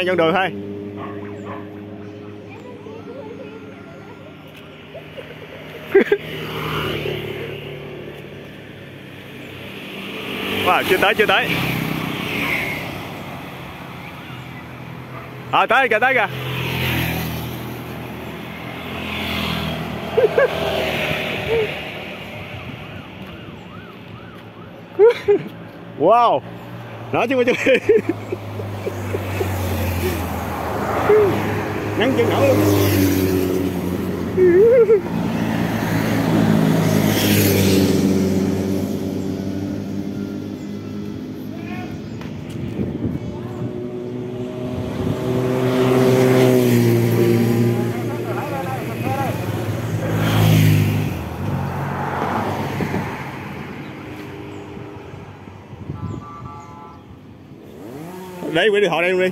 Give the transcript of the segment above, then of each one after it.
dân đường thôi. Wow, chưa tới. Tới kìa. Wow, nói chứ chưa. Nắng chân nổi luôn. Đấy, quay điện thoại đây luôn đi.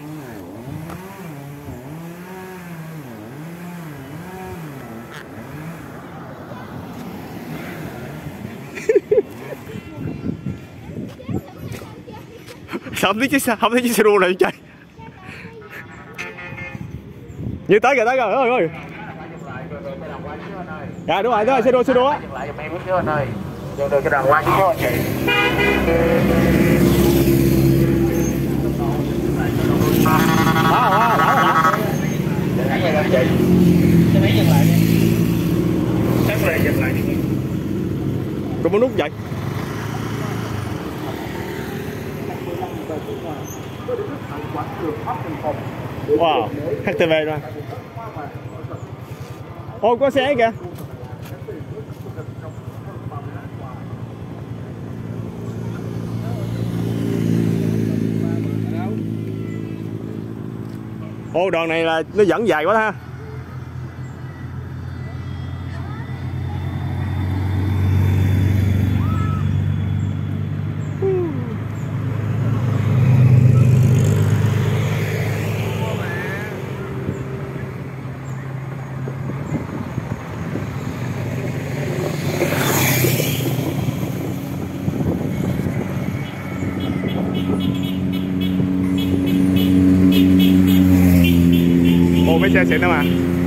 Sao không thấy chiếc xe đua này chơi. Như tới kìa ơi. Dạ đúng rồi, đó là xe đua. Dừng lại giùm em chút xíu anh ơi. Dừng được cái đoàn qua chút xíu anh chị. Đó. Dừng lại anh chị. Cho mấy dừng lại đi. Chắc là dừng lại đi. Tôi muốn nút vậy. Wow, HTV rồi. Ôi có xe kìa. Ô đoạn này là nó dẫn dài quá ha. Ồ mấy xe xịn đó mà.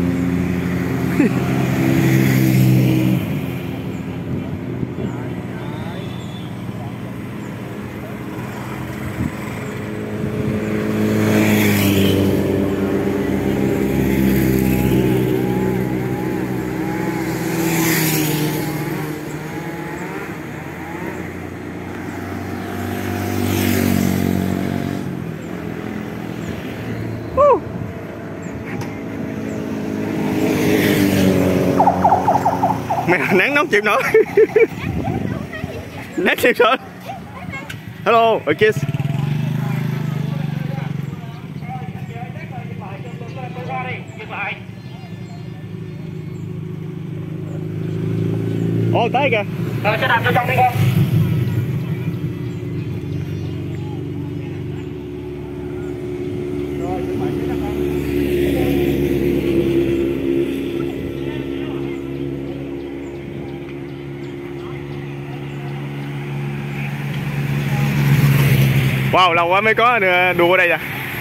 Mẹ nắng nóng chịu nổi. Nét chịu nổi. Hello, a kiss. Ồ tới kìa. Xe đạp cho trong đi con. Wow, lâu quá mới có đua ở đây rồi.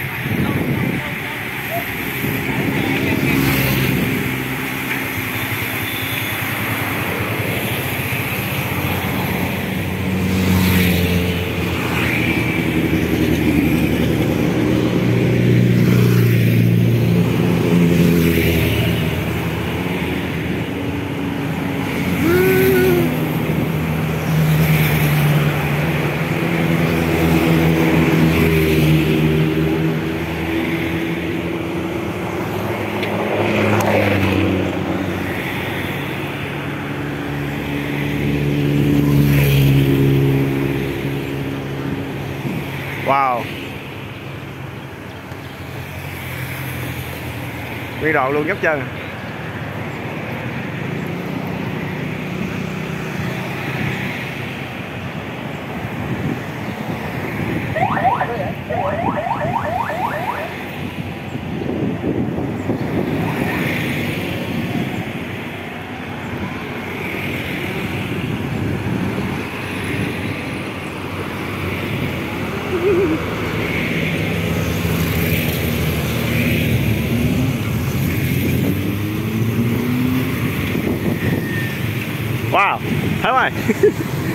Wow, nguyên đoạn luôn nhấp chân. Wow. Thấy mày.